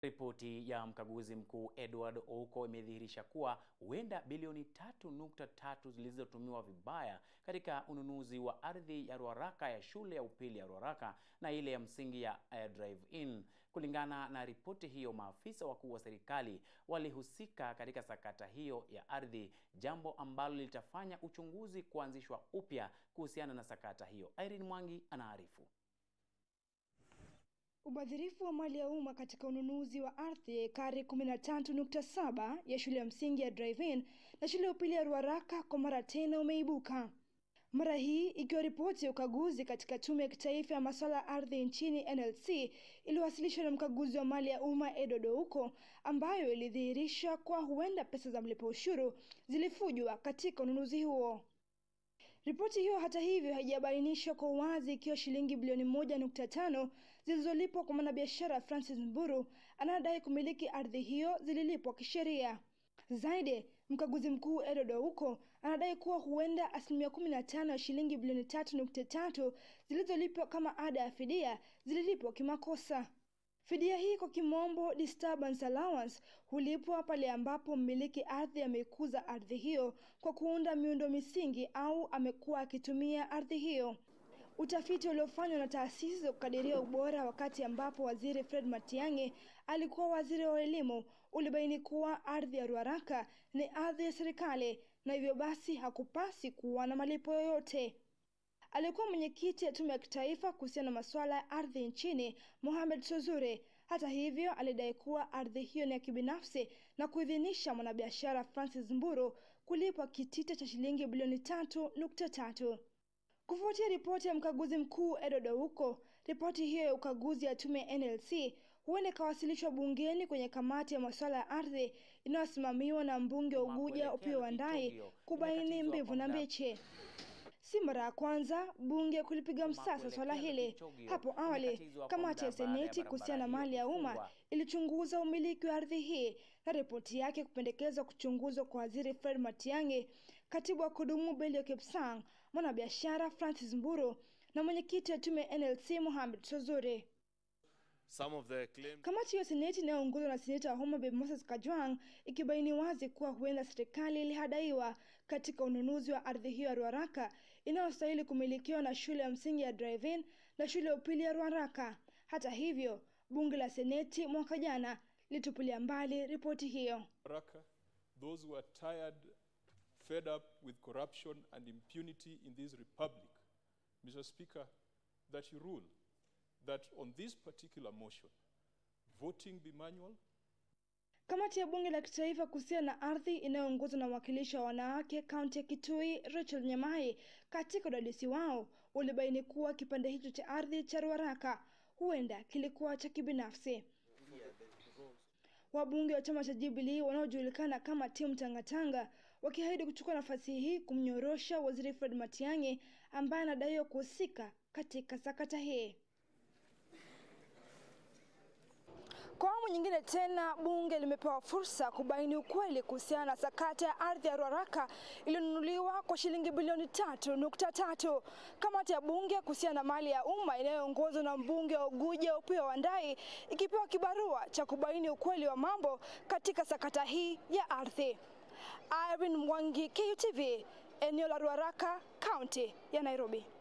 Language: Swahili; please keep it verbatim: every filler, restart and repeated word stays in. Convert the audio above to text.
Ripoti ya mkaguzi mkuu Edward Ouko imedhihirisha kuwa huenda bilioni tatu nukta tatu zilizotumiwa vibaya katika ununuzi wa ardhi ya Ruaraka ya shule ya upili ya Ruaraka na ile ya msingi ya uh, Drive-In. Kulingana na ripoti hiyo, maafisa wakuu wa serikali walihusika katika sakata hiyo ya ardhi, jambo ambalo litafanya uchunguzi kuanzishwa upya kuhusiana na sakata hiyo. Irene Mwangi anaarifu. Ubadhirifu wa mali ya umma katika ununuzi wa ardhi ekari kumi na tatu nukta saba ya shule ya msingi ya Drive-In na shule ya upili ya Ruaraka kwa mara tena umeibuka. Mara hii ikiwa ripoti ya ukaguzi katika Tume ya Kitaifa ya Masuala ya Ardhi nchini N L C iliwasilishwa na mkaguzi wa mali ya umma Edward Ouko, ambayo ilidhihirisha kwa huenda pesa za mlipa ushuru zilifujwa katika ununuzi huo. Ripoti hiyo hata hivyo haijabainisha kwa wazi ikiwa shilingi bilioni moja nukta tano zilizolipwa kwa mwanabiashara Francis Mburu anadai kumiliki ardhi hiyo zililipwa kisheria. Zaidi, mkaguzi mkuu Edward Ouko anadai kuwa huenda asilimia kumi na tano ya shilingi bilioni tatu nukta tatu zilizolipwa kama ada ya fidia zililipwa kimakosa. Fidia hii kwa kimombo disturbance allowance hulipwa pale ambapo mmiliki ardhi amekuza ardhi hiyo kwa kuunda miundo misingi au amekuwa akitumia ardhi hiyo. Utafiti uliofanywa na taasisi za kukadiria ubora wakati ambapo Waziri Fred Matiang'i alikuwa waziri wa elimu ulibaini kuwa ardhi ya Ruaraka ni ardhi ya serikali na hivyo basi hakupasi kuwa na malipo yoyote. Alikuwa mwenyekiti ya Tume ya Kitaifa kuhusiana na masuala ya ardhi nchini, Mohamed Sozure, hata hivyo alidai kuwa ardhi hiyo ni ya kibinafsi na kuidhinisha mwanabiashara Francis Mburu kulipwa kitita cha shilingi bilioni tatu nukta tatu. Kufuatia ripoti ya mkaguzi mkuu Edward Ouko, ripoti hiyo ya ukaguzi ya tume ya N L C huenda kawasilishwa bungeni kwenye kamati ya masuala ya ardhi inayosimamiwa na mbunge wa Unguja Opiyo Wandayi kubaini mbivu na mbichi. Si mara ya kwanza bunge kulipiga msasa swala hili. Hapo awali, kamati ya seneti kuhusiana na mali ya umma ilichunguza umiliki wa ardhi hii na ripoti yake kupendekeza kuchunguzwa kwa Waziri Fred Matiang'i, katibu wa kudumu Belio Kipsang, mwanabiashara Francis Mburu na mwenyekiti wa tume N L C Mohamed Sozure. Some of the claims... Kamati ya seneti inayoongozwa na seneta wa Homa Bay Moses Kajwang ikibaini wazi kuwa huenda serikali ilihadaiwa katika ununuzi wa ardhi hiyo ya Ruaraka inayostahili kumilikiwa na shule ya msingi ya Drive-In na shule ya upili ya Ruaraka. Hata hivyo, bunge la seneti mwaka jana litupilia mbali ripoti hiyo. Ruaraka, those who are tired, fed up with corruption and impunity in this republic, Mister Speaker, that you rule that on this particular motion, voting be manual. Kamati ya bunge la kitaifa kuhusiana na ardhi inayoongozwa na mwakilishi wa wanawake kaunti ya Kitui Rachel Nyamai, katika udadisi wao ulibaini kuwa kipande hicho cha ardhi cha Ruaraka huenda kilikuwa cha kibinafsi. Wabunge wa chama cha Jubilee wanaojulikana kama timu Tangatanga wakiahidi kuchukua nafasi hii kumnyorosha Waziri Fred Matiang'i ambaye anadaiwa kuhusika katika sakata hii. Kwa awamu nyingine tena, bunge limepewa fursa kubaini ukweli kuhusiana na sakata ya ardhi ya Ruaraka iliyonunuliwa kwa shilingi bilioni tatu nukta tatu. Kamati ya bunge kuhusiana na mali ya umma inayoongozwa na mbunge wa Unguja Opiyo Wandayi ikipewa kibarua cha kubaini ukweli wa mambo katika sakata hii ya ardhi. Irene Mwangi, K U T V, eneo la Ruaraka, kaunti ya Nairobi.